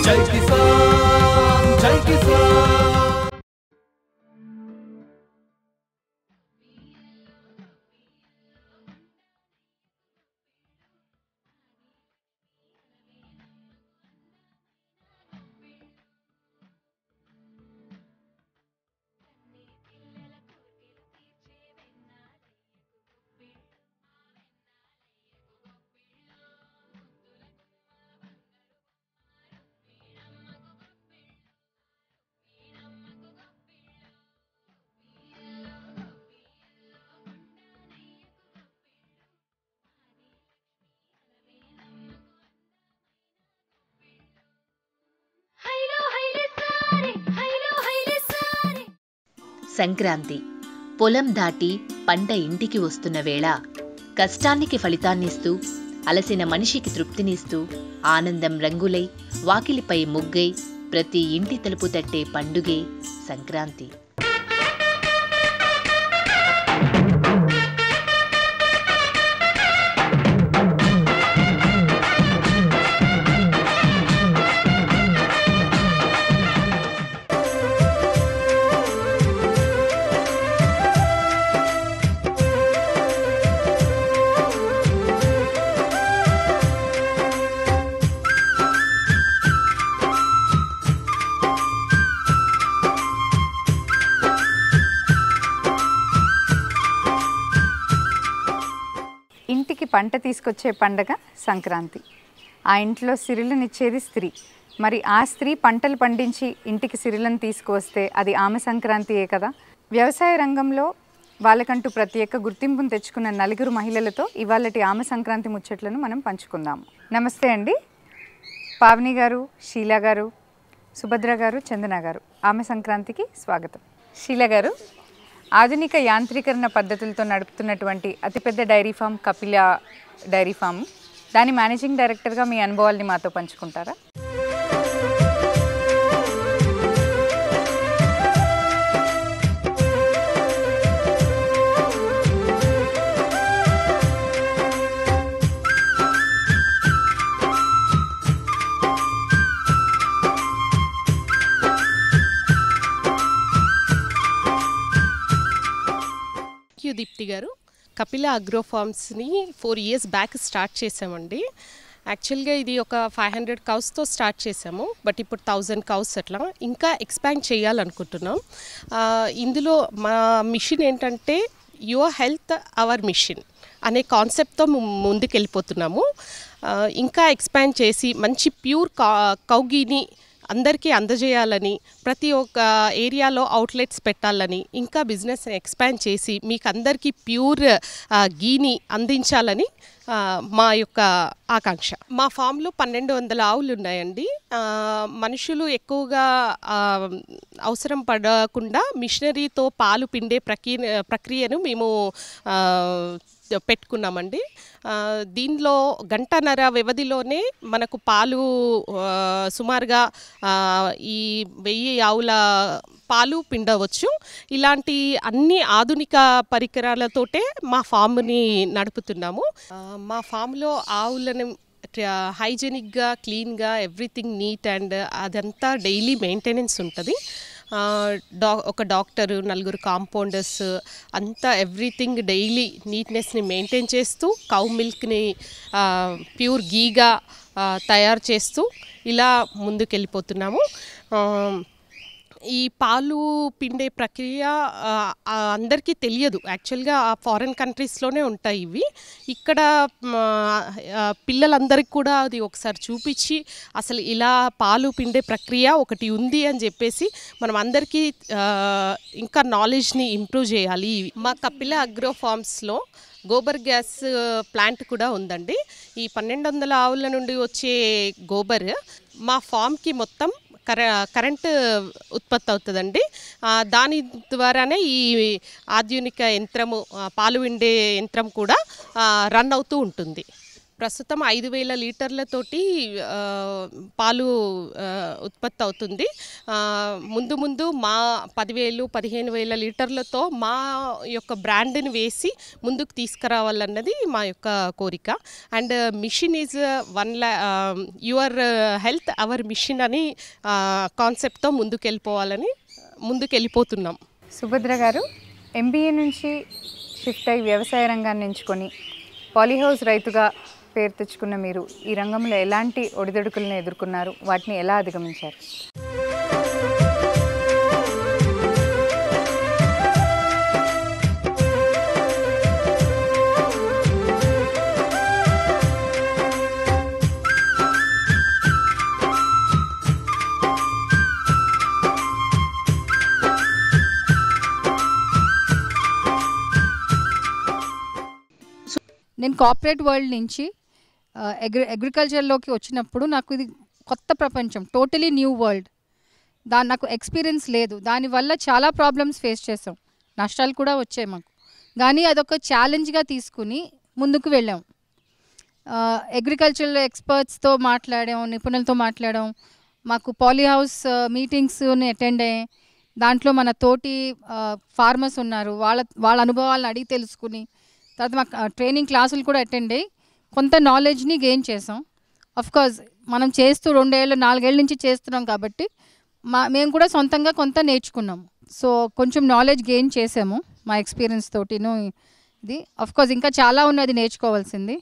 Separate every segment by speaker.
Speaker 1: జై కిసాన్ జై కిసాన్.
Speaker 2: సంక్రాంతి పొలం దాటి పంట ఇంటికి వస్తున్న వేళ కష్టానికి ఫలితాన్నిస్తూ అలసిన మనిషికి తృప్తినిస్తూ ఆనందం రంగులై వాకిలిపై ముగ్గై ప్రతి ఇంటి తలుపు తట్టే పండుగే సంక్రాంతి.
Speaker 3: ఇంటికి పంట తీసుకొచ్చే పండగ సంక్రాంతి. ఆ ఇంట్లో సిరులనిచ్చేది స్త్రీ. మరి ఆ స్త్రీ పంటలు పండించి ఇంటికి సిరులను తీసుకువస్తే అది ఆమె సంక్రాంతియే కదా. వ్యవసాయ రంగంలో వాళ్ళకంటూ ప్రత్యేక గుర్తింపును తెచ్చుకున్న నలుగురు మహిళలతో ఇవాళటి ఆమె సంక్రాంతి ముచ్చట్లను మనం పంచుకుందాము. నమస్తే అండి. పావని గారు, షీలా గారు, సుభద్ర గారు, చందన గారు, ఆమె సంక్రాంతికి స్వాగతం. షీలా గారు, ఆధునిక యాంత్రీకరణ పద్ధతులతో నడుపుతున్నటువంటి అతిపెద్ద dairy farm Kapila dairy farm, దాని మేనేజింగ్ డైరెక్టర్గా మీ అనుభవాల్ని మాతో పంచుకుంటారా?
Speaker 4: దీప్తి గారు, కపిల అగ్రో ఫార్మ్స్ని 4 years బ్యాక్ స్టార్ట్ చేసామండి. యాక్చువల్గా ఇది ఒక 500 cows స్టార్ట్ చేసాము. బట్ ఇప్పుడు 1000 cows అట్లా ఇంకా ఎక్స్పాండ్ చేయాలనుకుంటున్నాం. ఇందులో మా మిషన్ ఏంటంటే యువర్ హెల్త్ అవర్ మిషన్ అనే కాన్సెప్ట్తో ముందుకు వెళ్ళిపోతున్నాము. ఇంకా ఎక్స్పాండ్ చేసి మంచి ప్యూర్ కౌగీని అందరికీ అందజేయాలని, ప్రతి ఒక్క ఏరియాలో అవుట్లెట్స్ పెట్టాలని, ఇంకా బిజినెస్ ఎక్స్పాండ్ చేసి మీకు అందరికీ ప్యూర్ గీని అందించాలని మా యొక్క ఆకాంక్ష. మా ఫామ్లో 1200 ఆవులు ఉన్నాయండి. మనుషులు ఎక్కువగా అవసరం పడకుండా మిషనరీతో పాలు పిండే ప్రక్రియను మేము పెట్టుకున్నామండి. దీనిలో గంటన్నర వ్యవధిలోనే మనకు పాలు సుమారుగా ఈ 1000 ఆవుల పాలు పిండవచ్చు. ఇలాంటి అన్ని ఆధునిక పరికరాలతోటే మా ఫామ్ని నడుపుతున్నాము. మా ఫామ్లో ఆవులను హైజెనిక్గా, క్లీన్గా, ఎవ్రీథింగ్ నీట్ అండ్ అదంతా డైలీ మెయింటెనెన్స్ ఉంటుంది. ఒక డాక్టరు, 4 కాంపౌండర్స్ అంతా ఎవ్రీథింగ్ డైలీ నీట్నెస్ని మెయింటైన్ చేస్తూ కౌ మిల్క్ని ప్యూర్ గీగా తయారు చేస్తూ ఇలా ముందుకెళ్ళిపోతున్నాము. ఈ పాలు పిండే ప్రక్రియ అందరికీ తెలియదు. యాక్చువల్గా ఫారెన్ కంట్రీస్లోనే ఉంటాయి ఇవి. ఇక్కడ పిల్లలందరికీ కూడా అది ఒకసారి చూపించి అసలు ఇలా పాలు పిండే ప్రక్రియ ఒకటి ఉంది అని చెప్పేసి మనం అందరికీ ఇంకా నాలెడ్జ్ని ఇంప్రూవ్ చేయాలి. మా కపిల అగ్రో ఫార్మ్స్లో గోబర్ గ్యాస్ ప్లాంట్ కూడా ఉందండి. ఈ 1200 ఆవుల నుండి వచ్చే గోబర్ మా ఫామ్కి మొత్తం కరెంటు ఉత్పత్తి అవుతుందండి. దాని ద్వారానే ఈ ఆధునిక యంత్రము, పాలు విండే యంత్రం కూడా రన్ అవుతూ ఉంటుంది. ప్రస్తుతం 5,000 లీటర్లతోటి పాలు ఉత్పత్తి అవుతుంది. ముందు ముందు మా 10,000-15,000 లీటర్లతో మా యొక్క బ్రాండ్ని వేసి ముందుకు తీసుకురావాలన్నది మా యొక్క కోరిక. And mission is your health our mission అని కాన్సెప్ట్తో ముందుకెళ్ళిపోతున్నాం.
Speaker 3: సుభద్ర గారు MBA నుంచి షిఫ్ట్ అయ్యి వ్యవసాయ రంగాన్ని ఎంచుకొని పాలీహౌస్ రైతుగా పేరు తెచ్చుకున్న మీరు ఈ రంగంలో ఎలాంటి ఒడిదుడుకులను ఎదుర్కొన్నారు, వాటిని ఎలా అధిగమించారు?
Speaker 5: నేను కార్పొరేట్ వరల్డ్ నుంచి అగ్రికల్చర్లోకి వచ్చినప్పుడు నాకు ఇది కొత్త ప్రపంచం, టోటలీ న్యూ వరల్డ్. నాకు ఎక్స్పీరియన్స్ లేదు. దానివల్ల చాలా ప్రాబ్లమ్స్ ఫేస్ చేసాం, నష్టాలు కూడా వచ్చాయి మాకు. కానీ అదొక ఛాలెంజ్గా తీసుకుని ముందుకు వెళ్ళాం. అగ్రికల్చరల్ ఎక్స్పర్ట్స్తో మాట్లాడాం, నిపుణులతో మాట్లాడాం. మాకు పాలీహౌస్ మీటింగ్స్ని అటెండ్ అయ్యాయి. దాంట్లో మన తోటి ఫార్మర్స్ ఉన్నారు, వాళ్ళ అనుభవాలను అడిగి తెలుసుకుని, తర్వాత మాకు ట్రైనింగ్ క్లాసులు కూడా అటెండ్ అయ్యి కొంత నాలెడ్జ్ని గెయిన్ చేసాం. అఫ్కోర్స్ మనం చేస్తూ 2-4 ఏళ్ళ నుంచి చేస్తున్నాం కాబట్టి మేము కూడా సొంతంగా కొంత నేర్చుకున్నాము. సో కొంచెం నాలెడ్జ్ గెయిన్ చేసాము మా ఎక్స్పీరియన్స్ తోటిను. ఇది అఫ్కోర్స్ ఇంకా చాలా ఉన్నది నేర్చుకోవాల్సింది.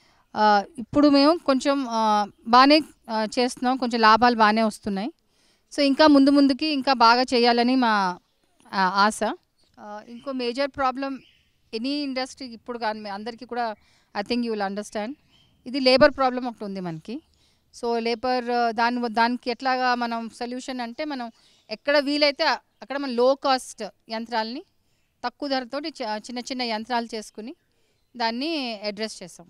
Speaker 5: ఇప్పుడు మేము కొంచెం బాగానే చేస్తున్నాం, కొంచెం లాభాలు బాగానే వస్తున్నాయి. సో ఇంకా ముందుకి ఇంకా బాగా చేయాలని మా ఆశ. ఇంకో మేజర్ ప్రాబ్లం ఎనీ ఇండస్ట్రీ ఇప్పుడు కానీ అందరికీ కూడా I think you will understand, ఇది లేబర్ ప్రాబ్లం ఒకటి ఉంది మనకి. సో లేబర్ దానికి ఎట్లాగా మనం సొల్యూషన్ అంటే, మనం ఎక్కడ వీలైతే అక్కడ మనం లో కాస్ట్ యంత్రాలని తక్కువ ధరతోటి చిన్న యంత్రాలు చేసుకుని దాన్ని అడ్రస్ చేసాం.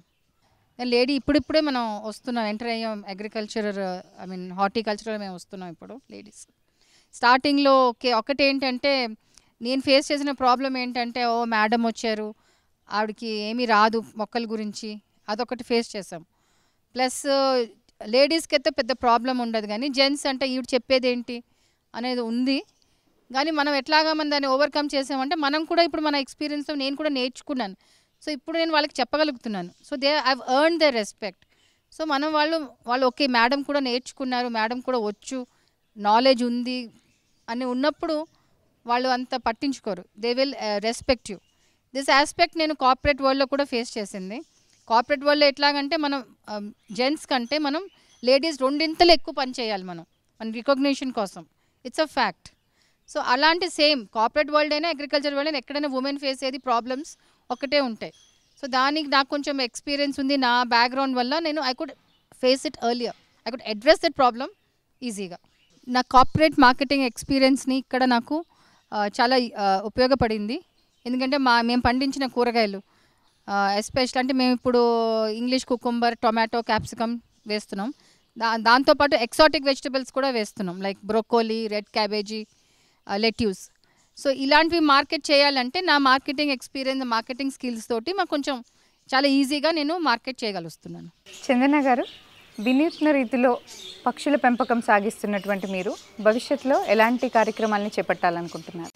Speaker 5: లేడీ ఇప్పుడిప్పుడే మనం వస్తున్నాం, ఎంటర్ అయ్యాం అగ్రికల్చర్, హార్టికల్చర్లో మేము వస్తున్నాం ఇప్పుడు లేడీస్. స్టార్టింగ్లో ఒకటేంటంటే నేను ఫేస్ చేసిన ప్రాబ్లం ఏంటంటే, మేడం వచ్చారు, ఆవిడకి ఏమీ రాదు మొక్కల గురించి, అదొకటి ఫేస్ చేసాం. ప్లస్ లేడీస్కి అయితే పెద్ద ప్రాబ్లం ఉండదు, కానీ జెంట్స్ అంటే ఈవిడ చెప్పేదేంటి అనేది ఉంది. కానీ మనం ఎట్లాగా మనం దాన్ని ఓవర్కమ్ చేసామంటే, మనం కూడా ఇప్పుడు మన ఎక్స్పీరియన్స్తో నేను కూడా నేర్చుకున్నాను. సో ఇప్పుడు నేను వాళ్ళకి చెప్పగలుగుతున్నాను. So I've earned the respect. So వాళ్ళు ఓకే మేడం కూడా నేర్చుకున్నారు, మేడం కూడా వచ్చు, నాలెడ్జ్ ఉంది అని ఉన్నప్పుడు వాళ్ళు అంత పట్టించుకోరు. They will respect you. This aspect నేను కార్పొరేట్ వరల్డ్లో కూడా ఫేస్ చేసింది. కార్పొరేట్ వరల్డ్లో ఎట్లాగంటే మనం జెంట్స్ కంటే మనం లేడీస్ 2 ఎక్కువ పని చేయాలి మన రికగ్నిషన్ కోసం. It's a fact. సో అలాంటి సేమ్ కార్పొరేట్ వరల్డ్ అయినా అగ్రికల్చర్ వరల్డ్ అయినా ఎక్కడైనా ఉమెన్ ఫేస్ అయ్యేది ప్రాబ్లమ్స్ ఒకటే ఉంటాయి. సో దానికి నాకు కొంచెం ఎక్స్పీరియన్స్ ఉంది. నా బ్యాక్గ్రౌండ్ వల్ల నేను I could face it earlier, I could address that problem ఈజీగా. నా కార్పొరేట్ మార్కెటింగ్ ఎక్స్పీరియన్స్ని ఇక్కడ నాకు చాలా ఉపయోగపడింది. ఎందుకంటే మేము పండించిన కూరగాయలు ఎస్పెషల్ అంటే మేము ఇప్పుడు ఇంగ్లీష్ కుకుంబర్, టొమాటో, క్యాప్సికమ్ వేస్తున్నాం. దాంతోపాటు ఎక్సాటిక్ వెజిటబుల్స్ కూడా వేస్తున్నాం, like broccoli, red cabbage, lettuce. So ఇలాంటివి మార్కెట్ చేయాలంటే నా మార్కెటింగ్ ఎక్స్పీరియన్స్, మార్కెటింగ్ స్కిల్స్ తోటి మాకు కొంచెం చాలా ఈజీగా నేను మార్కెట్ చేయగలుగుతున్నాను.
Speaker 3: చందన గారు, వినూత్న రీతిలో పక్షుల పెంపకం సాగిస్తున్నటువంటి మీరు భవిష్యత్తులో ఎలాంటి కార్యక్రమాలను చేపట్టాలనుకుంటున్నారు?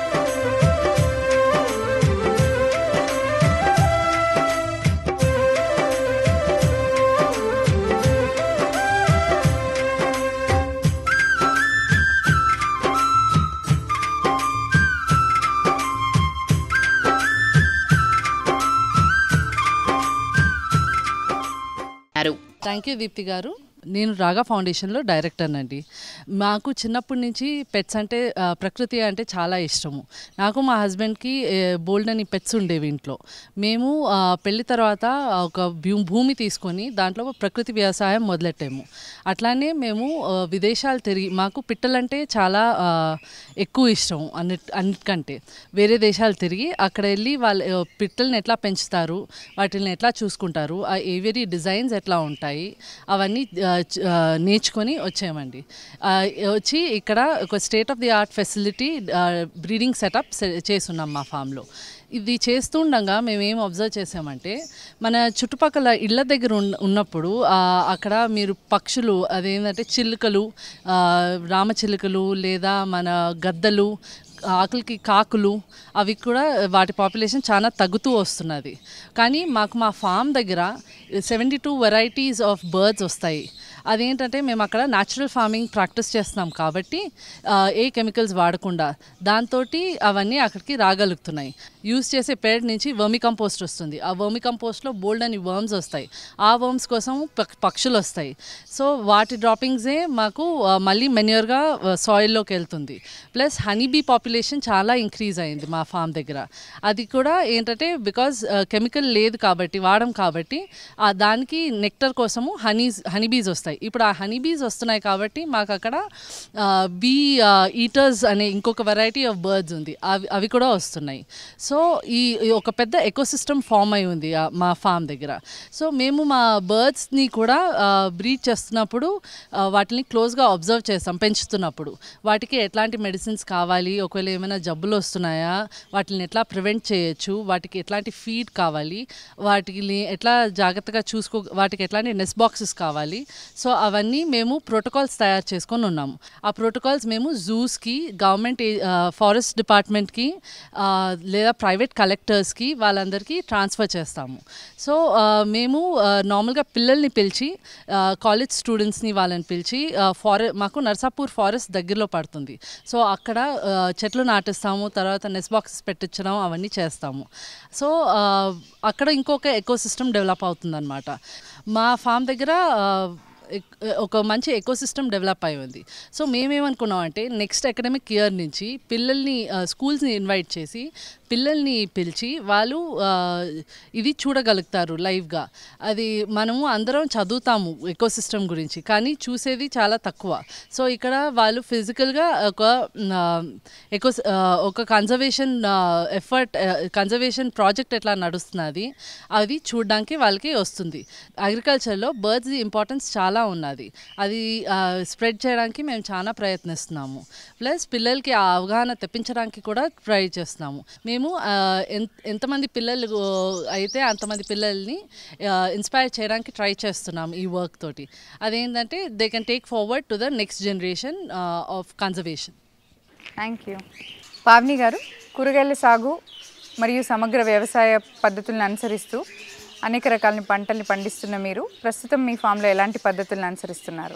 Speaker 6: థ్యాంక్ యూ దీప్తి గారు. నేను రాగా ఫౌండేషన్లో డైరెక్టర్నండి. మాకు చిన్నప్పటి నుంచి పెట్స్ అంటే ప్రకృతి అంటే చాలా ఇష్టము. నాకు మా హస్బెండ్కి బోల్డ్ అని పెట్స్ ఉండేవి ఇంట్లో. మేము పెళ్లి తర్వాత ఒక భూమి తీసుకొని దాంట్లో ప్రకృతి వ్యవసాయం మొదలెట్టాము. అట్లానే మేము విదేశాలు తిరిగి, మాకు పిట్టలంటే చాలా ఎక్కువ ఇష్టం అన్నిటికంటే. వేరే దేశాలు తిరిగి అక్కడ వెళ్ళి వాళ్ళు పిట్టల్ని ఎట్లా పెంచుతారు, వాటిని ఎట్లా చూసుకుంటారు, ఆ ఏవేరీ డిజైన్స్ ఎట్లా ఉంటాయి, అవన్నీ నేర్చుకొని వచ్చామండి. వచ్చి ఇక్కడ ఒక state of the art facility breeding setup చేస్తున్నాం మా ఫామ్లో. ఇది చేస్తుండగా మేము ఏం అబ్జర్వ్ చేసామంటే, మన చుట్టుపక్కల ఇళ్ళ దగ్గర ఉన్నప్పుడు అక్కడ మీరు పక్షులు అదేంటంటే చిలుకలు, రామచిలుకలు లేదా మన గద్దలు, ఆకులకి కాకులు, అవి కూడా వాటి పాపులేషన్ చాలా తగ్గుతూ వస్తున్నది. కానీ మాకు మా ఫామ్ దగ్గర 72 వెరైటీస్ ఆఫ్ బర్డ్స్ వస్తాయి. అదేంటంటే మేము అక్కడ న్యాచురల్ ఫార్మింగ్ ప్రాక్టీస్ చేస్తున్నాం కాబట్టి ఏ కెమికల్స్ వాడకుండా దాంతో అవన్నీ అక్కడికి రాగలుగుతున్నాయి. యూస్ చేసే పేడ్ నుంచి వర్మి కంపోస్ట్ వస్తుంది. ఆ వర్మి కంపోస్ట్లో బోల్డ్ అని వర్మ్స్ వస్తాయి. ఆ వర్మ్స్ కోసం పక్షులు వస్తాయి. సో వాటి డ్రాపింగ్సే మాకు మళ్ళీ మెన్యూర్గా సాయిల్లోకి వెళ్తుంది. ప్లస్ హనీబీ పాపులేషన్ చాలా ఇంక్రీజ్ అయింది మా ఫామ్ దగ్గర. అది కూడా ఏంటంటే బికాజ్ కెమికల్ లేదు కాబట్టి, వాడడం కాబట్టి దానికి నెక్టర్ కోసము హనీబీస్ వస్తాయి. ఇప్పుడు ఆ హనీబీస్ వస్తున్నాయి కాబట్టి మాకు అక్కడ బీ ఈటర్స్ అనే ఇంకొక వెరైటీ ఆఫ్ బర్డ్స్ ఉంది, అవి కూడా వస్తున్నాయి. సో ఈ ఒక పెద్ద ఎకోసిస్టమ్ ఫామ్ అయి ఉంది మా ఫామ్ దగ్గర. సో మేము మా బర్డ్స్ని కూడా బ్రీడ్ చేస్తున్నప్పుడు వాటిని క్లోజ్గా అబ్జర్వ్ చేస్తాం. పెంచుతున్నప్పుడు వాటికి ఎట్లాంటి మెడిసిన్స్ కావాలి, ఒకవేళ ఏమైనా జబ్బులు వస్తున్నాయా, వాటిని ఎట్లా ప్రివెంట్ చేయొచ్చు, వాటికి ఎట్లాంటి ఫీడ్ కావాలి, వాటిని ఎట్లా జాగ్రత్తగా వాటికి ఎట్లాంటి నెస్ట్ బాక్సెస్ కావాలి. సో అవన్నీ మేము ప్రోటోకాల్స్ తయారు చేసుకొని ఉన్నాము. ఆ ప్రోటోకాల్స్ మేము జూస్కి, గవర్నమెంట్ ఫారెస్ట్ డిపార్ట్మెంట్కి లేదా ప్రైవేట్ కలెక్టర్స్కి వాళ్ళందరికీ ట్రాన్స్ఫర్ చేస్తాము. సో మేము నార్మల్గా పిల్లల్ని పిలిచి, కాలేజ్ స్టూడెంట్స్ని వాళ్ళని పిలిచి, మాకు నర్సాపూర్ ఫారెస్ట్ దగ్గరలో పడుతుంది. సో అక్కడ చెట్లు నాటిస్తాము, తర్వాత నెస్ట్ బాక్సెస్ పెట్టించడం అవన్నీ చేస్తాము. సో అక్కడ ఇంకొక ఎకోసిస్టమ్ డెవలప్ అవుతుందన్నమాట. మా ఫామ్ దగ్గర ఒక మంచి ఎకోసిస్టమ్ డెవలప్ అయి ఉంది. సో మేమేమనుకున్నాం అంటే నెక్స్ట్ అకాడమిక్ ఇయర్ నుంచి పిల్లల్ని స్కూల్స్ని ఇన్వైట్ చేసి పిల్లల్ని పిలిచి వాళ్ళు ఇది చూడగలుగుతారు లైవ్గా. అది మనము అందరం చదువుతాము ఎకోసిస్టమ్ గురించి, కానీ చూసేది చాలా తక్కువ. సో ఇక్కడ వాళ్ళు ఫిజికల్గా ఒక కన్జర్వేషన్ కన్జర్వేషన్ ప్రాజెక్ట్ ఎట్లా నడుస్తున్నది అది చూడడానికి వాళ్ళకి వస్తుంది. అగ్రికల్చర్లో బర్డ్స్ ఇంపార్టెన్స్ చాలా ఉన్నది. అది స్ప్రెడ్ చేయడానికి మేము చాలా ప్రయత్నిస్తున్నాము. ప్లస్ పిల్లలకి ఆ అవగాహన తెప్పించడానికి కూడా ట్రై చేస్తున్నాము. మేము ఎంతమంది పిల్లలు అయితే అంతమంది పిల్లల్ని ఇన్స్పైర్ చేయడానికి ట్రై చేస్తున్నాం ఈ వర్క్ తోటి. అదేంటంటే they can take forward to the next generation of conservation.
Speaker 3: Thank you. Pavani garu, కూరగాయల సాగు మరియు సమగ్ర వ్యవసాయ పద్ధతులను అనుసరిస్తూ అనేక రకాల పంటల్ని పండిస్తున్న మీరు ప్రస్తుతం మీ ఫామ్లో ఎలాంటి పద్ధతులను అనుసరిస్తున్నారు?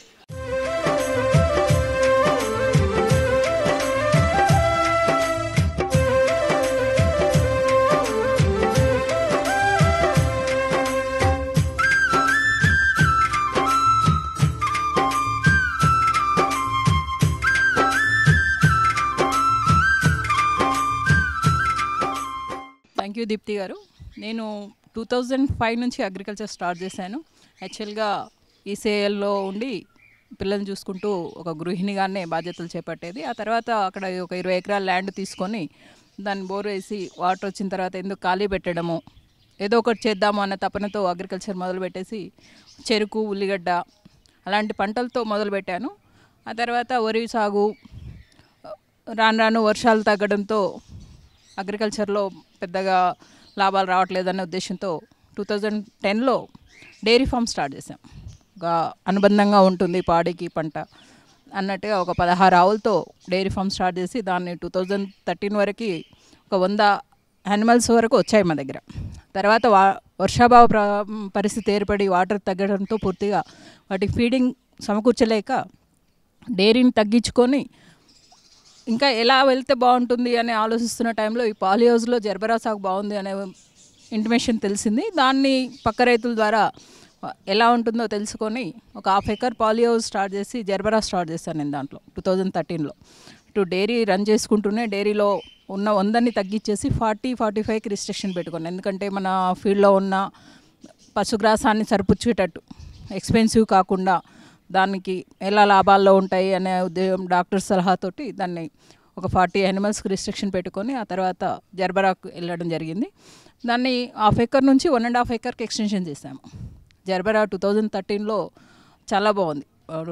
Speaker 7: థ్యాంక్ యూ దీప్తి గారు. నేను 2005 నుంచి అగ్రికల్చర్ స్టార్ట్ చేశాను. యాక్చువల్గా ఈసీఐఎల్లో ఉండి పిల్లల్ని చూసుకుంటూ ఒక గృహిణిగానే బాధ్యతలు చేపట్టేది. ఆ తర్వాత అక్కడ ఒక 20 ఎకరాల ల్యాండ్ తీసుకొని దాన్ని బోర్ వేసి వాటర్ వచ్చిన తర్వాత ఎందుకు ఖాళీ పెట్టడము, ఏదో ఒకటి చేద్దాము అన్న తపనతో అగ్రికల్చర్ మొదలుపెట్టేసి చెరుకు, ఉల్లిగడ్డ అలాంటి పంటలతో మొదలుపెట్టాను. ఆ తర్వాత వరి సాగు రాను వర్షాలు తగ్గడంతో అగ్రికల్చర్లో పెద్దగా లాభాలు రావట్లేదనే ఉద్దేశంతో 2010లో డైరీ ఫామ్ స్టార్ట్ చేసాం. ఒక అనుబంధంగా ఉంటుంది పాడికి పంట అన్నట్టుగా ఒక 16 ఆవులతో డైరీ ఫామ్ స్టార్ట్ చేసి దాన్ని 2013 వరకు ఒక 100 యానిమల్స్ వరకు వచ్చాయి మా దగ్గర. తర్వాత వర్షాభావ పరిస్థితి ఏర్పడి వాటర్ తగ్గడంతో పూర్తిగా వాటికి ఫీడింగ్ సమకూర్చలేక డైరీని తగ్గించుకొని ఇంకా ఎలా వెళ్తే బాగుంటుంది అని ఆలోచిస్తున్న టైంలో ఈ పాలీ హౌస్లో జర్బరా సాగు బాగుంది అనే ఇంటిమేషన్ తెలిసింది. దాన్ని పక్క రైతుల ద్వారా ఎలా ఉంటుందో తెలుసుకొని ఒక 1/2 ఎకర్ పాలీ హౌస్ స్టార్ట్ చేసి జర్బరా స్టార్ట్ చేశాను నేను దాంట్లో 2013లో. ఇటు డైరీ రన్ చేసుకుంటూనే డైరీలో ఉన్న 100ని తగ్గించేసి 40-45కి రిస్ట్రిక్షన్ పెట్టుకున్నాను. ఎందుకంటే మన ఫీల్డ్లో ఉన్న పశుగ్రాసాన్ని సరిపుచ్చేటట్టు ఎక్స్పెన్సివ్ కాకుండా దానికి ఎలా లాభాల్లో ఉంటాయి అనే ఉద్దేశం డాక్టర్ సలహాతోటి దాన్ని ఒక 40 యానిమల్స్కి రిస్ట్రిక్షన్ పెట్టుకొని ఆ తర్వాత జర్బరాకు వెళ్ళడం జరిగింది. దాన్ని 1/2 ఎకర్ నుంచి 1.5 ఎకర్కి ఎక్స్టెన్షన్ చేశాము. జర్బరా 2013లో చాలా బాగుంది.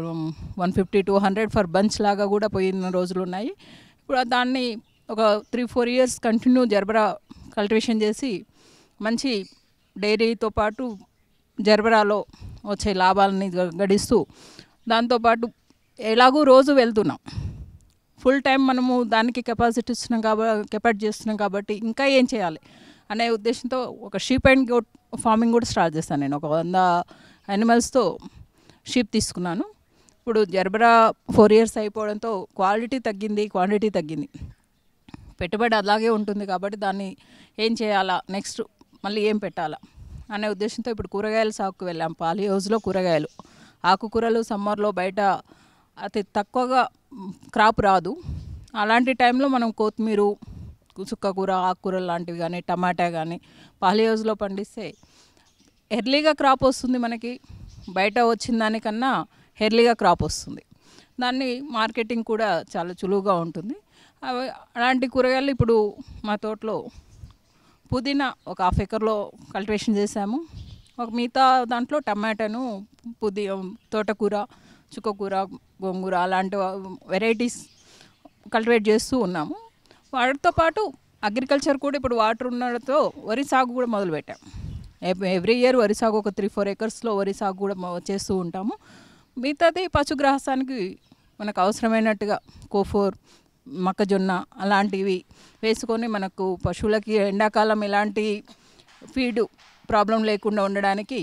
Speaker 7: 150-200 ఫర్ బంచ్ లాగా కూడా పోయిన రోజులు ఉన్నాయి. ఇప్పుడు దాన్ని ఒక 3-4 ఇయర్స్ కంటిన్యూ జర్బరా కల్టివేషన్ చేసి మంచి డైరీతో పాటు జర్బరాలో వచ్చే లాభాలని గడిస్తూ దాంతోపాటు ఎలాగూ రోజు వెళ్తున్నాం. ఫుల్ టైం మనము దానికి కెపాసిటీ చేస్తున్నాం కాబట్టి ఇంకా ఏం చేయాలి అనే ఉద్దేశంతో ఒక షీప్ అండ్ గోట్ ఫార్మింగ్ కూడా స్టార్ట్ చేస్తాను. నేను ఒక 100 యానిమల్స్తో షీప్ తీసుకున్నాను. ఇప్పుడు జర్బరా 4 ఇయర్స్ అయిపోవడంతో క్వాలిటీ తగ్గింది, క్వాంటిటీ తగ్గింది. పెట్టుబడి అలాగే ఉంటుంది కాబట్టి దాన్ని ఏం చేయాలా, నెక్స్ట్ మళ్ళీ ఏం పెట్టాలా అనే ఉద్దేశంతో ఇప్పుడు కూరగాయల సాగుకు వెళ్ళాం. పాలీ హౌస్లో కూరగాయలు, ఆకుకూరలు సమ్మర్లో బయట అతి తక్కువగా క్రాప్ రాదు. అలాంటి టైంలో మనం కొత్తిమీర, చుక్కకూర, ఆకుకూరలు లాంటివి కానీ టమాటా కానీ పాలీ హౌస్లో పండిస్తే ఎర్లీగా క్రాప్ వస్తుంది. మనకి బయట వచ్చిన దానికన్నా ఎర్లీగా క్రాప్ వస్తుంది. దాన్ని మార్కెటింగ్ కూడా చాలా చులువుగా ఉంటుంది. అలాంటి కూరగాయలు ఇప్పుడు మా తోటలో పుదీనా ఒక 1/2 ఎకర్లో కల్టివేషన్ చేసాము. ఒక మిగతా దాంట్లో టమాటాను, తోటకూర, చుక్కకూర, గోంగూర అలాంటి వెరైటీస్ కల్టివేట్ చేస్తూ ఉన్నాము. వాటితో పాటు అగ్రికల్చర్ కూడా ఇప్పుడు వాటర్ ఉండడంతో వరి సాగు కూడా మొదలుపెట్టాం. ఎవ్రీ ఇయర్ వరి సాగు ఒక 3-4 ఎకర్స్లో వరి సాగు కూడా చేస్తూ ఉంటాము. మిగతాది పశుగ్రాసానికి మనకు అవసరమైనట్టుగా కోఫోర్, మొక్కజొన్న అలాంటివి వేసుకొని మనకు పశువులకి ఎండాకాలం ఎలాంటి ఫీడ్ ప్రాబ్లం లేకుండా ఉండడానికి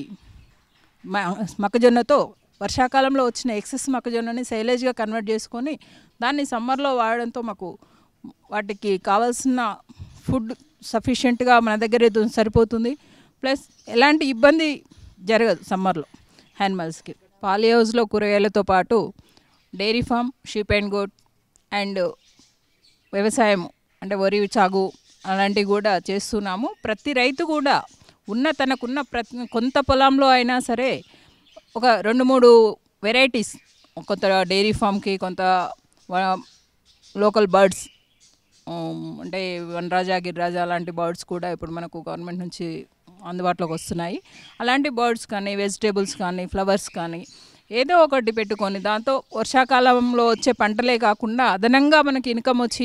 Speaker 7: మొక్కజొన్నతో వర్షాకాలంలో వచ్చిన ఎక్సెస్ మొక్కజొన్నని సైలేజ్గా కన్వర్ట్ చేసుకొని దాన్ని సమ్మర్లో వాడడంతో మాకు వాటికి కావాల్సిన ఫుడ్ సఫిషియెంట్గా మన దగ్గర సరిపోతుంది. ప్లస్ ఎలాంటి ఇబ్బంది జరగదు సమ్మర్లో యానిమల్స్కి. పాలీ హౌస్లో కూరగాయలతో పాటు dairy farm, sheep and goat and వ్యవసాయం అంటే వరి సాగు అలాంటివి కూడా చేస్తున్నాము. ప్రతి రైతు కూడా తనకున్న కొంత పొలంలో అయినా సరే ఒక 2-3 వెరైటీస్, కొంత డైరీ ఫామ్కి, కొంత లోకల్ బర్డ్స్ అంటే వనరాజా, గిరిరాజా అలాంటి బర్డ్స్ కూడా ఇప్పుడు మనకు గవర్నమెంట్ నుంచి అందుబాటులోకి వస్తున్నాయి. అలాంటి బర్డ్స్ కానీ, వెజిటేబుల్స్ కానీ, ఫ్లవర్స్ కానీ ఏదో ఒకటి పెట్టుకొని దాంతో వర్షాకాలంలో వచ్చే పంటలే కాకుండా అదనంగా మనకి ఇన్కమ్ వచ్చి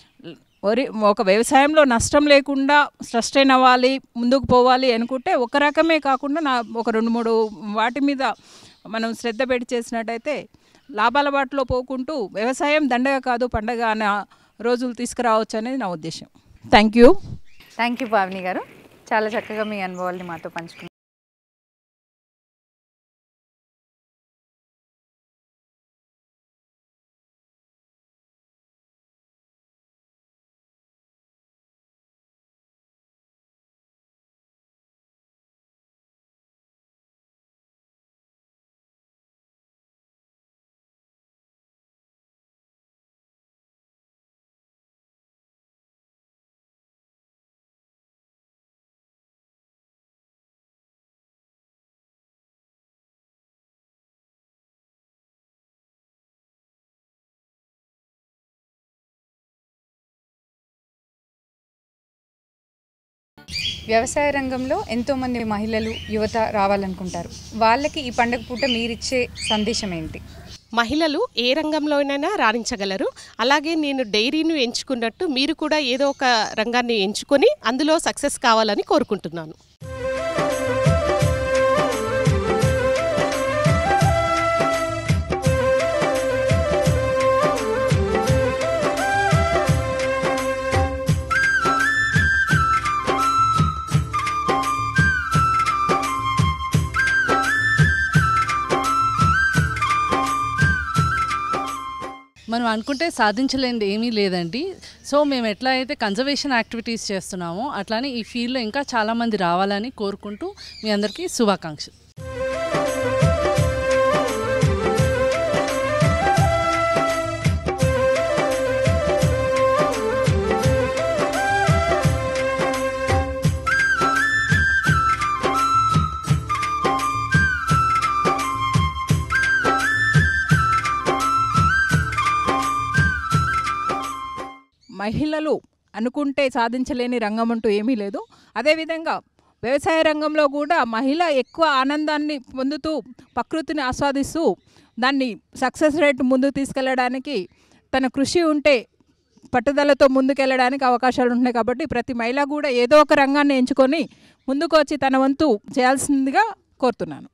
Speaker 7: ఒక వ్యవసాయంలో నష్టం లేకుండా సస్టైన్ అవ్వాలి, ముందుకు పోవాలి అనుకుంటే ఒక రకమే కాకుండా ఒక 2-3 వాటి మీద మనం శ్రద్ధ పెట్టి చేసినట్టయితే లాభాల బాటలో పోకుంటూ వ్యవసాయం దండగ కాదు పండగ అనే రోజులు తీసుకురావచ్చు అనేది నా ఉద్దేశం. థ్యాంక్ యూ
Speaker 3: పావని గారు, చాలా చక్కగా మీ అనుభవాల్ని మాతో పంచుకున్నారు. వ్యవసాయ రంగంలో ఎంతోమంది మహిళలు, యువత రావాలనుకుంటారు. వాళ్ళకి ఈ పండుగ పూట మీరిచ్చే సందేశం ఏంటి?
Speaker 4: మహిళలు ఏ రంగంలోనైనా రాణించగలరు. అలాగే నేను డైరీని ఎంచుకున్నట్టు మీరు కూడా ఏదో ఒక రంగాన్ని ఎంచుకొని అందులో సక్సెస్ కావాలని కోరుకుంటున్నాను.
Speaker 6: మనం అనుకుంటే సాధించలేనిది ఏమీ లేదండి. సో మేము ఎట్లా అయితే కన్జర్వేషన్ యాక్టివిటీస్ చేస్తున్నామో అట్లానే ఈ ఫీల్డ్లో ఇంకా చాలామంది రావాలని కోరుకుంటూ మీ అందరికీ శుభాకాంక్షలు.
Speaker 7: మహిళలు అనుకుంటే సాధించలేని రంగం అంటూ ఏమీ లేదు. అదేవిధంగా వ్యవసాయ రంగంలో కూడా మహిళ ఎక్కువ ఆనందాన్ని పొందుతూ ప్రకృతిని ఆస్వాదిస్తూ దాన్ని సక్సెస్ రేట్ ముందుకు తీసుకెళ్ళడానికి తన కృషి ఉంటే పట్టుదలతో ముందుకెళ్ళడానికి అవకాశాలు ఉంటాయి. కాబట్టి ప్రతి మహిళ కూడా ఏదో ఒక రంగాన్ని ఎంచుకొని ముందుకు వచ్చి తన వంతు చేయాల్సిందిగా కోరుతున్నాను.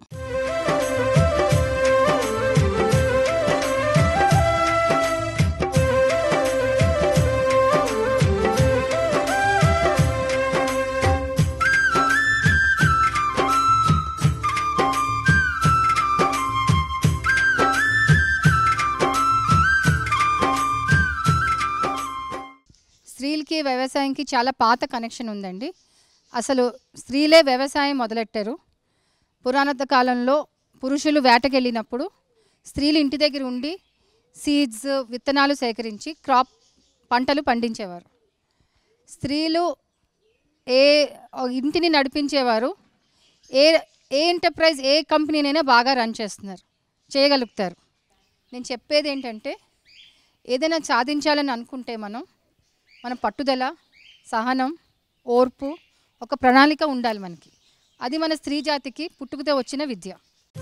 Speaker 5: స్త్రీలకి వ్యవసాయంకి చాలా పాత కనెక్షన్ ఉందండి. అసలు స్త్రీలే వ్యవసాయం మొదలెట్టారు. పురాతన కాలంలో పురుషులు వేటకెళ్ళినప్పుడు స్త్రీలు ఇంటి దగ్గర ఉండి సీడ్స్ విత్తనాలు సేకరించి పంటలు పండించేవారు. స్త్రీలు ఇంటిని నడిపించేవారు. ఏ ఎంటర్ప్రైజ్ ఏ కంపెనీనైనా బాగా రన్ చేయగలుగుతారు. నేను చెప్పేది ఏంటంటే ఏదైనా సాధించాలని అనుకుంటే మన పట్టుదల, సహనం, ఓర్పు, ఒక ప్రణాళిక ఉండాలి మనకి. అది మన స్త్రీ జాతికి పుట్టుకతో వచ్చిన విద్య.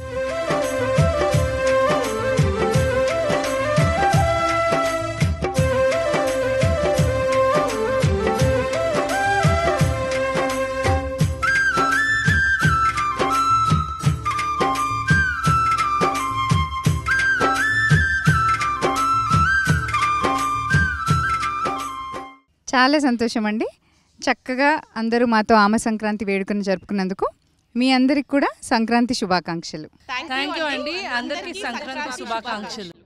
Speaker 3: చాలా సంతోషం అండి. చక్కగా అందరూ మాతో ఆమె సంక్రాంతి వేడుకను జరుపుకున్నందుకు మీ అందరికి కూడా సంక్రాంతి శుభాకాంక్షలు.
Speaker 6: థ్యాంక్ యూ అండి. అందరికీ సంక్రాంతి శుభాకాంక్షలు.